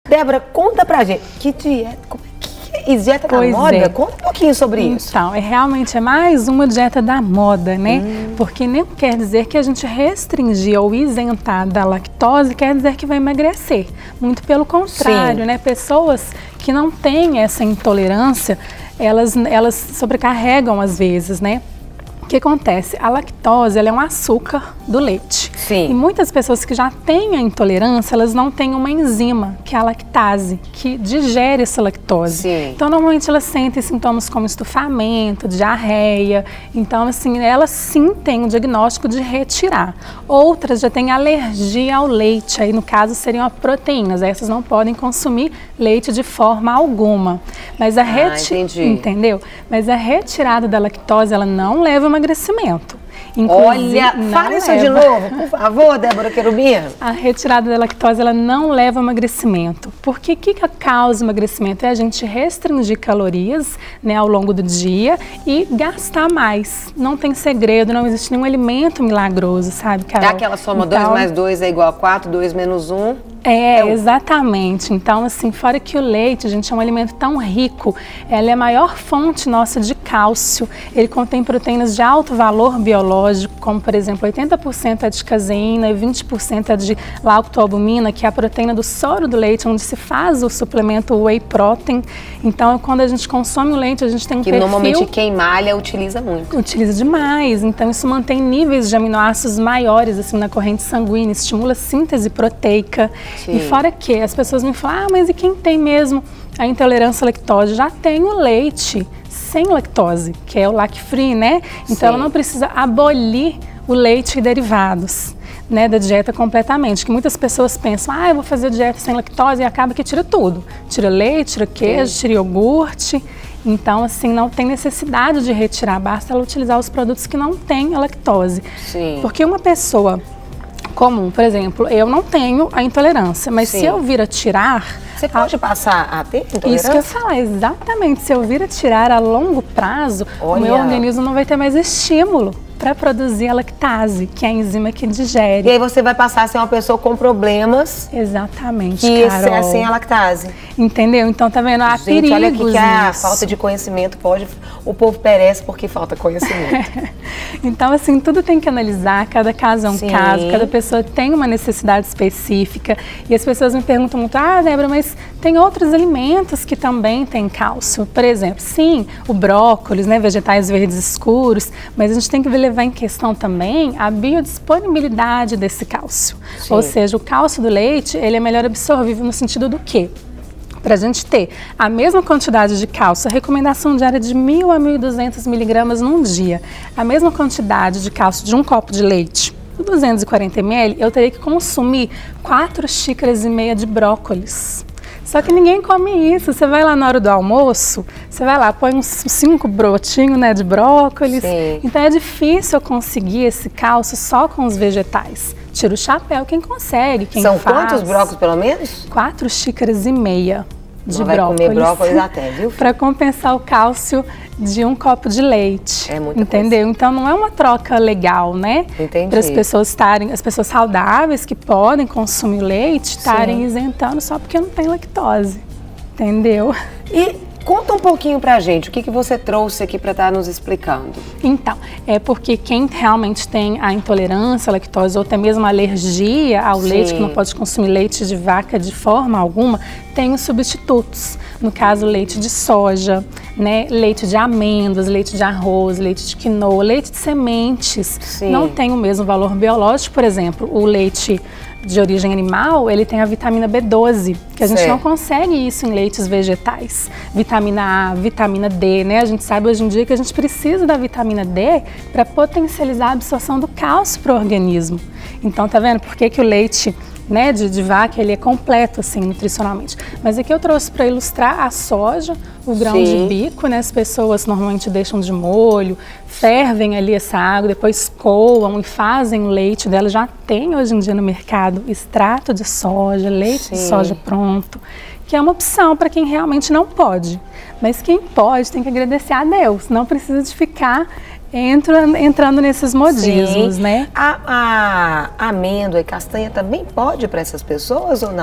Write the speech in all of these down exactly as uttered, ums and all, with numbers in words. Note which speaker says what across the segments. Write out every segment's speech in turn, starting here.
Speaker 1: Débora, conta pra gente, que dieta, como é que é? Dieta da
Speaker 2: Pois
Speaker 1: moda?
Speaker 2: é.
Speaker 1: Conta um pouquinho sobre isso.
Speaker 2: Então, é, realmente é mais uma dieta da moda, né?
Speaker 1: Hum.
Speaker 2: Porque nem quer dizer que a gente restringir ou isentar da lactose quer dizer que vai emagrecer. Muito pelo contrário,
Speaker 1: Sim.
Speaker 2: né? Pessoas que não têm essa intolerância, elas, elas sobrecarregam às vezes, né? O que acontece? A lactose, ela é um açúcar do leite.
Speaker 1: Sim.
Speaker 2: E muitas pessoas que já têm a intolerância, elas não têm uma enzima, que é a lactase, que digere essa lactose.
Speaker 1: Sim.
Speaker 2: Então, normalmente elas sentem sintomas como estufamento, diarreia. Então, assim, elas sim têm o diagnóstico de retirar. Outras já têm alergia ao leite, aí no caso seriam as proteínas. Essas não podem consumir leite de forma alguma. Mas a reti...
Speaker 1: Ah, entendi.
Speaker 2: Entendeu? Mas a retirada da lactose, ela não leva ao emagrecimento. Inclusive,
Speaker 1: Olha, fala isso de novo, por favor, Débora Querubim.
Speaker 2: A retirada da lactose, ela não leva ao emagrecimento. Porque o que, que causa emagrecimento? É a gente restringir calorias, né, ao longo do dia e gastar mais. Não tem segredo, não existe nenhum alimento milagroso, sabe, Carol?
Speaker 1: É aquela soma
Speaker 2: então,
Speaker 1: dois mais dois é igual a quatro, dois menos um.
Speaker 2: É,
Speaker 1: É o-
Speaker 2: exatamente. Então, assim, fora que o leite, gente, é um alimento tão rico, ela é a maior fonte nossa de cálcio. Ele contém proteínas de alto valor biológico, como, por exemplo, oitenta por cento é de caseína e vinte por cento é de lactoalbumina, que é a proteína do soro do leite, onde se faz o suplemento whey protein. Então, quando a gente consome o leite, a gente tem um
Speaker 1: Que
Speaker 2: perfil...
Speaker 1: normalmente quem malha utiliza muito.
Speaker 2: Utiliza demais, então isso mantém níveis de aminoácidos maiores assim na corrente sanguínea, estimula a síntese proteica.
Speaker 1: Sim.
Speaker 2: E fora que as pessoas me falam, ah, mas e quem tem mesmo a intolerância à lactose? Já tem o leite sem lactose, que é o lac-free, né? Então
Speaker 1: Sim.
Speaker 2: ela não precisa abolir o leite e derivados, né, da dieta completamente. Que muitas pessoas pensam, ah, eu vou fazer dieta sem lactose e acaba que tira tudo. Tira leite, tira queijo,
Speaker 1: Sim.
Speaker 2: tira iogurte. Então, assim, não tem necessidade de retirar, basta ela utilizar os produtos que não têm a lactose.
Speaker 1: Sim.
Speaker 2: Porque uma pessoa comum, por exemplo, eu não tenho a intolerância, mas
Speaker 1: Sim.
Speaker 2: se eu vir a tirar...
Speaker 1: Você pode passar a ter intolerância?
Speaker 2: Isso que eu ia falar, exatamente. Se eu vir a tirar a longo prazo,
Speaker 1: Olha.
Speaker 2: o meu organismo não vai ter mais estímulo para produzir a lactase, que é a enzima que digere.
Speaker 1: E aí você vai passar a ser uma pessoa com problemas
Speaker 2: Exatamente,
Speaker 1: que
Speaker 2: Carol.
Speaker 1: é sem a lactase.
Speaker 2: Entendeu? Então, tá vendo? Há
Speaker 1: Gente,
Speaker 2: perigos
Speaker 1: olha aqui que a
Speaker 2: nisso.
Speaker 1: falta de conhecimento pode... O povo perece porque falta conhecimento.
Speaker 2: Então, assim, tudo tem que analisar, cada caso é um
Speaker 1: Sim.
Speaker 2: caso, cada pessoa tem uma necessidade específica. E as pessoas me perguntam muito, ah, Débora, mas tem outros alimentos que também têm cálcio. Por exemplo, sim, o brócolis, né, vegetais verdes escuros, mas a gente tem que levar em questão também a biodisponibilidade desse cálcio.
Speaker 1: Sim.
Speaker 2: Ou seja, o cálcio do leite, ele é melhor absorvível no sentido do quê? Para a gente ter a mesma quantidade de cálcio, a recomendação diária de mil a mil e duzentos miligramas num dia, a mesma quantidade de cálcio de um copo de leite, duzentos e quarenta mililitros, eu teria que consumir quatro xícaras e meia de brócolis. Só que ninguém come isso. Você vai lá na hora do almoço, você vai lá, põe uns cinco brotinhos, né, de brócolis.
Speaker 1: Sim.
Speaker 2: Então é difícil eu conseguir esse cálcio só com os vegetais. Tira o chapéu quem consegue, quem
Speaker 1: São
Speaker 2: faz.
Speaker 1: quantos brócolis, pelo menos?
Speaker 2: Quatro xícaras e meia de
Speaker 1: Não vai
Speaker 2: brócolis.
Speaker 1: comer brócolis até, viu?
Speaker 2: Para compensar o cálcio de um copo de leite.
Speaker 1: É muita
Speaker 2: entendeu?
Speaker 1: coisa.
Speaker 2: Então não é uma troca legal, né?
Speaker 1: Entendi.
Speaker 2: Para as pessoas estarem, as pessoas saudáveis que podem consumir leite, estarem
Speaker 1: Sim.
Speaker 2: isentando só porque não tem lactose. Entendeu?
Speaker 1: E conta um pouquinho pra gente, o que, que você trouxe aqui pra estar nos explicando?
Speaker 2: Então, é porque quem realmente tem a intolerância à lactose ou até mesmo a alergia ao
Speaker 1: Sim.
Speaker 2: leite, que não pode consumir leite de vaca de forma alguma, tem os substitutos. No caso, leite de soja, né, leite de amêndoas, leite de arroz, leite de quinoa, leite de sementes.
Speaker 1: Sim.
Speaker 2: Não tem o mesmo valor biológico, por exemplo, o leite de origem animal, ele tem a vitamina B doze, que a gente
Speaker 1: Certo.
Speaker 2: não consegue isso em leites vegetais. Vitamina A, vitamina D, né? A gente sabe hoje em dia que a gente precisa da vitamina D para potencializar a absorção do cálcio para o organismo. Então, tá vendo por que que o leite, né, de, de vaca, ele é completo, assim, nutricionalmente. Mas aqui eu trouxe para ilustrar a soja, o grão
Speaker 1: Sim.
Speaker 2: de bico, né? As pessoas normalmente deixam de molho, fervem ali essa água, depois coam e fazem o leite dela. Já tem hoje em dia no mercado extrato de soja, leite de
Speaker 1: Sim.
Speaker 2: soja pronto, que é uma opção para quem realmente não pode. Mas quem pode tem que agradecer a Deus, não precisa de ficar entra, entrando nesses modismos,
Speaker 1: Sim.
Speaker 2: né?
Speaker 1: A, a amêndoa e castanha também pode para essas pessoas ou não?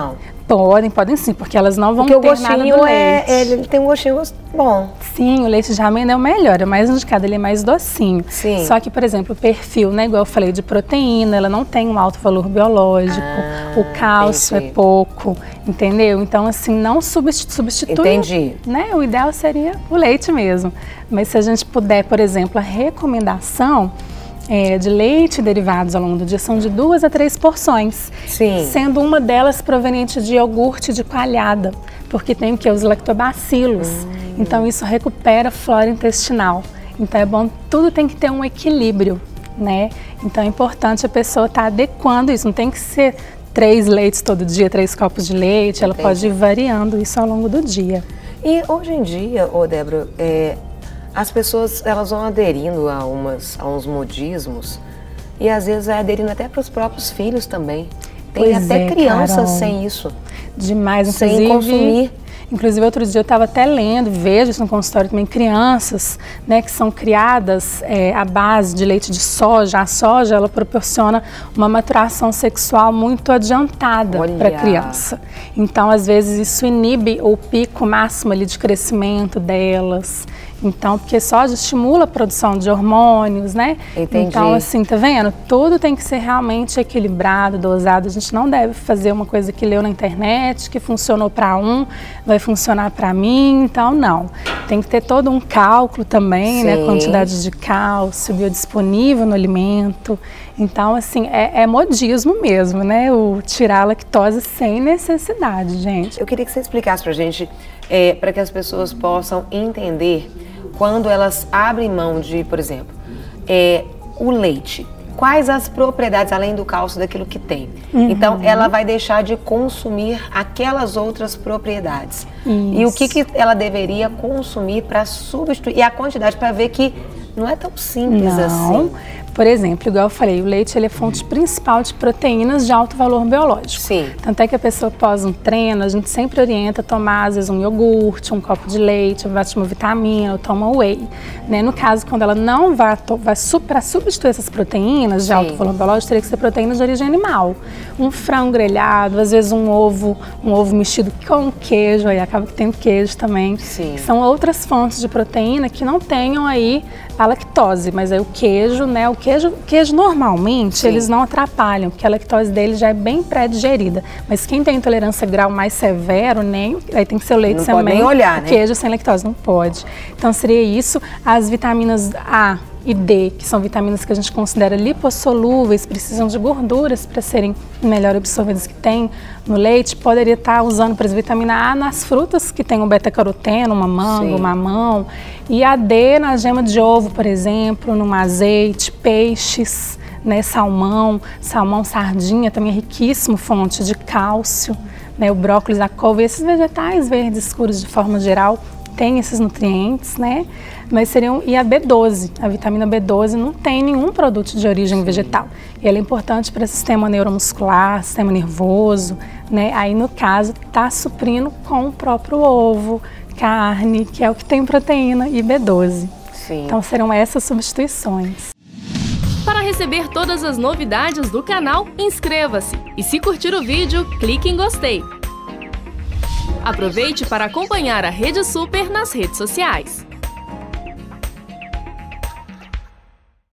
Speaker 2: Podem, podem sim, porque elas não vão
Speaker 1: porque
Speaker 2: ter nada do leite.
Speaker 1: Porque o gostinho é, ele tem um gostinho bom.
Speaker 2: Sim, o leite de amêndoa é o melhor, é o mais indicado, ele é mais docinho.
Speaker 1: Sim.
Speaker 2: Só que, por exemplo, o perfil, né, igual eu falei, de proteína, ela não tem um alto valor biológico, ah, o cálcio entendi. É pouco, entendeu? Então, assim, não substitui,
Speaker 1: entendi.
Speaker 2: Né? O ideal seria o leite mesmo. Mas se a gente puder, por exemplo, a recomendação É, de leite e derivados ao longo do dia são de duas a três porções,
Speaker 1: Sim.
Speaker 2: sendo uma delas proveniente de iogurte de coalhada, porque tem o que? Os lactobacilos. Hum. Então isso recupera a flora intestinal. Então é bom, tudo tem que ter um equilíbrio, né? Então é importante a pessoa estar tá adequando isso, não tem que ser três leites todo dia, três copos de leite, Entendi. Ela pode ir variando isso ao longo do dia.
Speaker 1: E hoje em dia, ô Débora, é... as pessoas elas vão aderindo a, umas, a uns modismos e às vezes vai aderindo até para os próprios filhos também. Tem
Speaker 2: pois
Speaker 1: até
Speaker 2: é,
Speaker 1: crianças
Speaker 2: Carol. Sem
Speaker 1: isso.
Speaker 2: Demais,
Speaker 1: inclusive. Sem consumir.
Speaker 2: Inclusive, outro dia eu estava até lendo, vejo isso no consultório também, crianças, né, que são criadas é, à base de leite de soja. A soja, ela proporciona uma maturação sexual muito adiantada para a criança. Então, às vezes, isso inibe o pico máximo ali de crescimento delas. Então, porque soja estimula a produção de hormônios, né?
Speaker 1: Entendi.
Speaker 2: Então, assim, tá vendo? Tudo tem que ser realmente equilibrado, dosado. A gente não deve fazer uma coisa que leu na internet, que funcionou para um, vai funcionar para mim. Então, não. Tem que ter todo um cálculo também, Sim. né? Quantidade de cálcio, biodisponível no alimento. Então, assim, é, é modismo mesmo, né? O tirar a lactose sem necessidade, gente.
Speaker 1: Eu queria que você explicasse pra gente, é, para que as pessoas possam entender quando elas abrem mão de, por exemplo, é, o leite. Quais as propriedades, além do cálcio, daquilo que tem? Uhum. Então, ela vai deixar de consumir aquelas outras propriedades. Isso. E o que, que ela deveria consumir para substituir? E a quantidade, para ver que não é tão simples
Speaker 2: não.
Speaker 1: assim.
Speaker 2: Por exemplo, igual eu falei, o leite ele é fonte principal de proteínas de alto valor biológico.
Speaker 1: Sim.
Speaker 2: Tanto é que a pessoa após um treino, a gente sempre orienta a tomar, às vezes, um iogurte, um copo de leite, vai tomar vitamina, ou toma whey. Né? No caso, quando ela não vai, vai para substituir essas proteínas de Sim. alto valor biológico, teria que ser proteínas de origem animal. Um frango grelhado, às vezes um ovo, um ovo mexido com queijo, aí acaba que tem queijo também.
Speaker 1: Sim.
Speaker 2: Que são outras fontes de proteína que não tenham aí a lactose, mas aí o queijo, né? O queijo, queijo normalmente Sim. eles não atrapalham, porque a lactose dele já é bem pré-digerida. Mas quem tem intolerância grau mais severo, nem, aí tem que ser o leite
Speaker 1: não
Speaker 2: também.
Speaker 1: Não pode nem olhar, né?
Speaker 2: Queijo sem lactose, não pode. Então seria isso. As vitaminas A e D, que são vitaminas que a gente considera lipossolúveis, precisam de gorduras para serem melhor absorvidas que tem no leite, poderia estar usando, por exemplo, vitamina A nas frutas que tem o beta-caroteno, uma manga, um mamão, e a D na gema de ovo, por exemplo, num azeite, peixes, né, salmão, salmão, sardinha, também é riquíssimo fonte de cálcio, né, o brócolis, a couve, esses vegetais verdes escuros de forma geral, tem esses nutrientes, né? Mas seriam, e a B doze, a vitamina B doze não tem nenhum produto de origem vegetal. E ela é importante para o sistema neuromuscular, sistema nervoso, né? Aí no caso está suprindo com o próprio ovo, carne, que é o que tem proteína e B doze.
Speaker 1: Sim.
Speaker 2: Então serão essas substituições.
Speaker 3: Para receber todas as novidades do canal, inscreva-se e se curtir o vídeo, clique em gostei. Aproveite para acompanhar a Rede Super nas redes sociais.